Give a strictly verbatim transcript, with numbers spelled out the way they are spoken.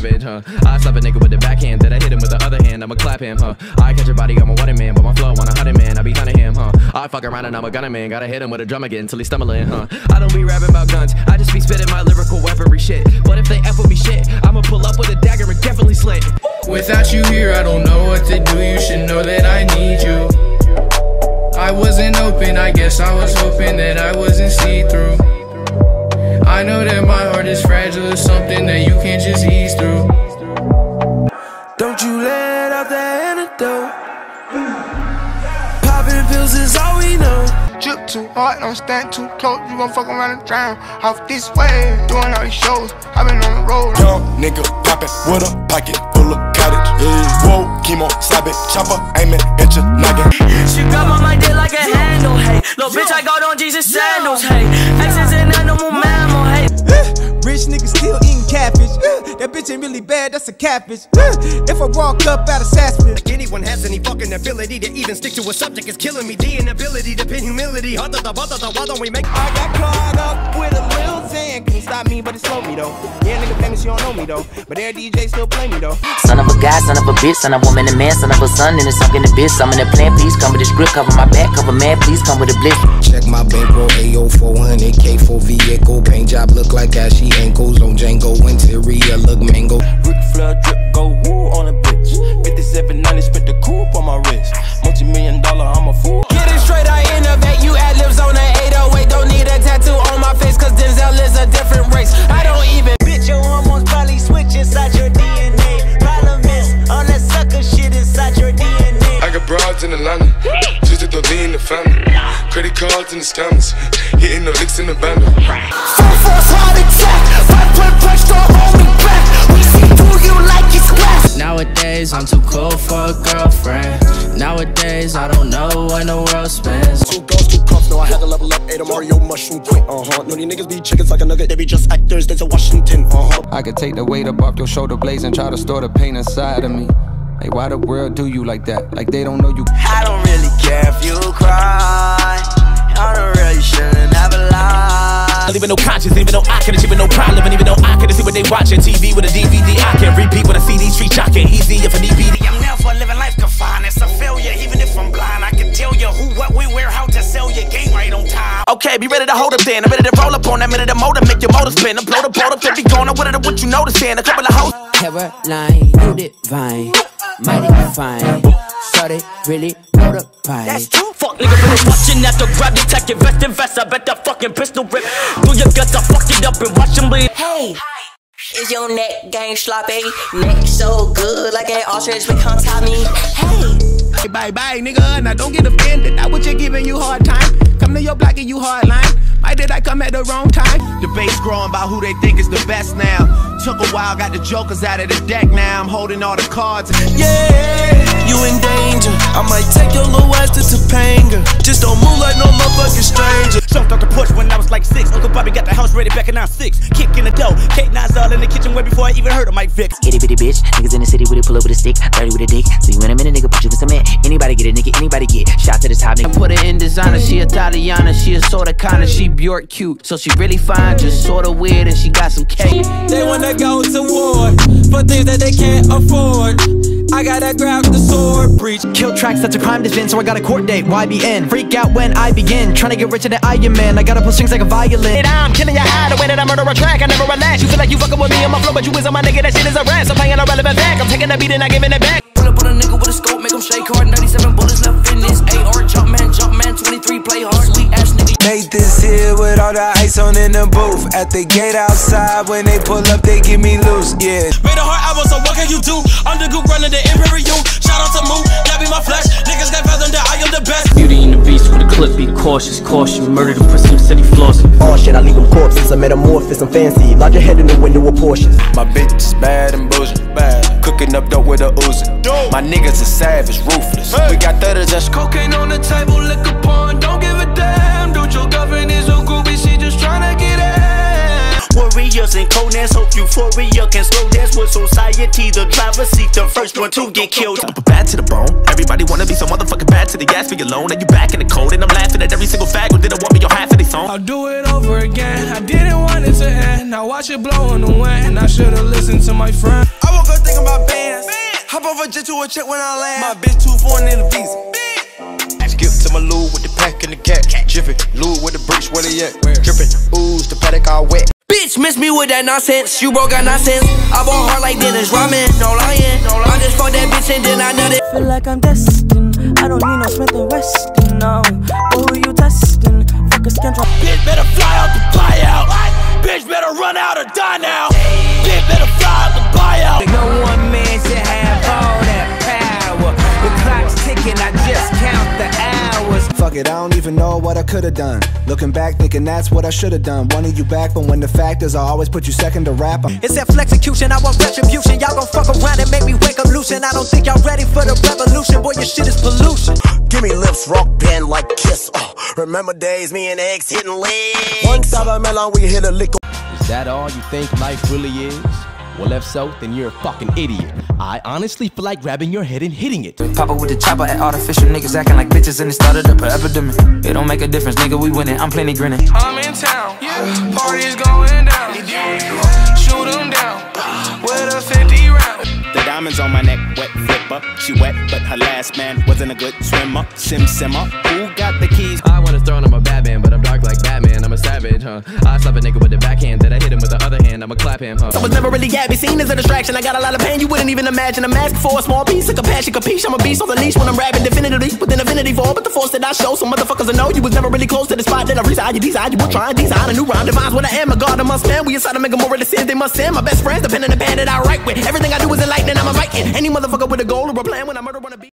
savage, huh? I slap a nigga with the backhand, then I hit him with the other hand, I'ma clap him, huh? I catch a body, I'm a water man, but my flow on a hundred man, I be hunting him, huh? I fuck around and I'm a gunner man, gotta hit him with a drum again till he's stumbling, huh? I don't be rapping about guns, I just be spitting my lyrical weaponry shit. But if they F with me shit, I'ma pull up with a dagger and definitely slit. Without you here, I don't know what to do, you should know that I need you. I wasn't open, I guess I was hoping that I wasn't see-through. I know that my heart is fragile, it's something that you can't just ease through. Don't you let out the antidote. Popping pills is all we know. Drip too hard, don't stand too close. You gon' fuck around and drown. Off this way, doing all these shows. I been on the road. Young nigga poppin' with a pocket full of cottage. Yeah. Whoa, chemo, slap it, chopper, aiming at your noggin. She grab on my dick like a handle, hey. Little bitch, I got on Jesus sandals, hey. Exes in animal mammal, hey. Rich niggas still eating catfish. That bitch ain't really bad, that's a catfish. If I walk up out of Sassville, like anyone has any fucking ability to even stick to a subject is killing me. The inability to pin humility. Why don't we make? I got caught up with a little thing. Couldn't stop me, but it slowed me though. Yeah, nigga famous, you don't know me though. But their D J still play me though. Son of a guy, son of a bitch, son of a woman and man, son of a son, and it's something in the bitch. I'm in the plan, please come with the script, cover my back, cover man, please come with a blitz. Check my bankroll, A O four hundred K for vehicle. Paint job look like ashy ankles on Django. Interior look mango. Ric Flair drip go woo on a bitch. fifty-seven ninety spent the coupe on my wrist. Multi-million dollar, I'm a fool. Get it straight, I innovate. You ad libs on an eight oh eight. Don't need a tattoo on my face, cause Denzel is a different race. I don't even. Bitch, your hormones probably switch inside your D N A. Problem is, all that sucker shit inside your D N A. I got broads in Atlanta, just to lean in the family. Credit cards in the scammers, hitting the licks in the bundle. Full force heart attack, five point punch to hold me back. We see through you like it's glass. Nowadays, I'm too cool for a girlfriend. Nowadays, I don't know when the world spins. Two girls, two cups, no, I had to level up. Ate a Mario mushroom quick, uh-huh. No, these niggas be chickens like a nugget, they be just actors, there's a Washington, uh-huh. I could take the weight up off your shoulder blades and try to store the pain inside of me. Hey, why the world do you like that? Like they don't know you. I don't really care if you cry. I don't really shouldn't have a lie. Even no conscience, even though I can achieve with no problem, and even though I can see what they watching T V with a D V D, I can repeat what I see these streets shocking easy if I need be. I'm never living life confined, it's a failure. Even if I'm blind, I can tell you who, what, when, where, how to sell your game right on time. Okay, be ready to hold up then. I'm ready to roll up on that minute, the motor, make your motor spin. I'm blow the boat up, then be gone. I'm with it, what you noticing? A couple of hoes. Caroline, you divine, mighty fine. Started really know the pie. That's true. Fuck nigga, really watching at the grab the tech, invest, invest. I bet that fucking pistol rip. Do your guts, I fuck it up and watch them bleed. Hey, is your neck game sloppy? Neck so good like an ostrich, but come top me. Hey. Hey, bye bye, nigga. Now don't get offended. Not what you're giving you hard time. Come to your block and you hard line. Why did I come at the wrong time? Debates growing about who they think is the best now. Took a while, got the jokers out of the deck. Now I'm holding all the cards. Yeah, you in danger. I might take your little ass to Topanga. Just don't move like no motherfucking stranger. Jumped off the porch when I was like six. Uncle Bobby got the house ready back in nine six. Kicking the dough. Kate Nas all in the kitchen way before I even heard of Mike Vick. Itty bitty bitch, niggas in the city with it, pull up with a stick, dirty with a dick. See you in a minute, nigga, put you in cement. Anybody get it, nigga, anybody get. Shot to the top, nigga. I put her in designer, she Italiana, she a sorta kinda, she Bjork cute. So she really fine, just sorta weird, and she got some cake. They wanna go to war for things that they can't afford. I gotta grab the sword, breach. Kill tracks, that's a crime to spin, so I got a court date, Y B N. Freak out when I begin, trying to get richer than Iron Man. I gotta pull strings like a violin. I'm killing your eye, the way that I murder a track, I never relax. You feel like you fucking with me on my flow, but you is on my nigga, that shit is a rap. I'm playing a relevant back, I'm taking the beat and I giving it back. Pull up on a nigga with a scope, make him shake hard. ninety-seven bullets left in this A R. Jump man, jump man, twenty-three play hard. Sweet ass nigga. Made this here with all the ice on in the booth. At the gate outside, when they pull up, they give me loose, yeah. Made a hard album, so what can you do? Undergoop running the Imperial. Shout out to Moo, that be my flesh. Niggas got fathom that I am the best. Beauty in the beast with a clip, be cautious, caution. Murder the person who said he flossing. Oh shit, I leave them corpses. I'm metamorphosis, I'm fancy. Larger head in the window with Porsches. My bitch is bad and bullshit, bad. Cooking up dope with a Uzi. My niggas are savage, ruthless. Hey. We got thudders and cocaine on the table, liquor porn. Don't give a damn. Dude, your girlfriend is a groupie, she just tryna get in. Warrior warriors and Conan's hope euphoria can slow dance with society. The driver seat, the first one to get killed. Bad to the bone. Everybody wanna be so motherfucking bad to the ass for your loan. And you back in the cold, and I'm laughing at every single fag who didn't want me on half of these songs. I'll do it over again. I didn't want it to end. Now watch it blow in the wind. I should've listened to my friend. I woke up thinking about bands. Hop over jet to a check when I land. My bitch too foreign in the visa. Skip to my loo with the pack and the cat. Jiffy, loo with the bricks, where they at? Drippin', ooze, the paddock all wet. Bitch, miss me with that nonsense. You broke, got nonsense. I bought hard like Dennis Rodman. No lying. I just fucked that bitch and then I nut it. Feel like I'm destined. I don't need no Smith and Weston. No, but who you testing? Fuck a scandal. Bitch better fly out the buyout. Bitch better run out or die now. Bitch better fly out the buyout. No one man should have all that power. The clock's ticking, I just count the hours. Fuck it, I don't even know what I could've done. Looking back, thinking that's what I should've done. Wanted you back, but when the fact is I always put you second to rap. It's that flexecution, I want retribution. Y'all gon' fuck around and make me wake up loose. And I don't think y'all ready for the revolution. Boy, your shit is pollution. Give me lips, rock band like Kiss. Uh, remember days, me and X hitting legs. One time melon, we hit a lick. Is that all you think life really is? Well, if so, then you're a fucking idiot. I honestly feel like grabbing your head and hitting it. Papa with the chopper at artificial niggas acting like bitches and it started up an epidemic. It don't make a difference, nigga, we winning. I'm plenty grinning. I'm in town, yeah. Party's going down. Shoot them down with a fifty round. The diamonds on my neck, wet flipper. She wet, but her last man wasn't a good swimmer. Sim simmer, who got the keys? I wanna throw I'm a bad man, but I'm dark like Batman. I'm a savage, huh? I slap a nigga with the backhand, then I hit him with the other hand. I'ma clap him, huh? I was never really happy, seen as a distraction. I got a lot of pain, you wouldn't even imagine. I'm asking for a small piece of compassion, capiche. I'm a beast on the leash when I'm rapping definitively with an affinity for. But the force that I show, some motherfuckers will know you was never really close to the spot that I reside. You decide you were trying to design a new rhyme, defines what I am. A god amongst men, we inside to make a more of the sins they must sin. My best friends, depending on the band that I write with. Everything I do is enlightening, I'm a Viking. Any motherfucker with a goal or a plan when I murder on a beat.